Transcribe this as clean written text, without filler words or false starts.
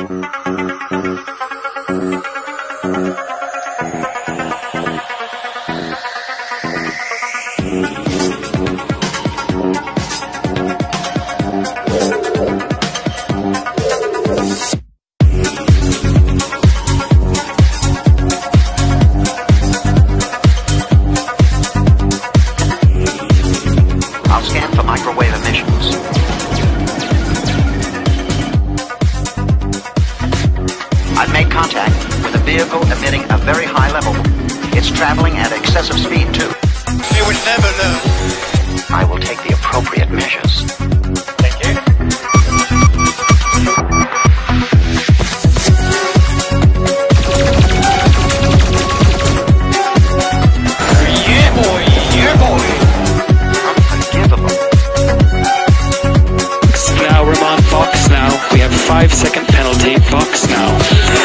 I've made contact with a vehicle emitting a very high level. It's traveling at excessive speed, too. They would never know. I will take the appropriate measures. Thank you. Yeah, boy. Yeah, boy. Unforgivable. Now, Romain, box now. We have 5-second penalty. Box now.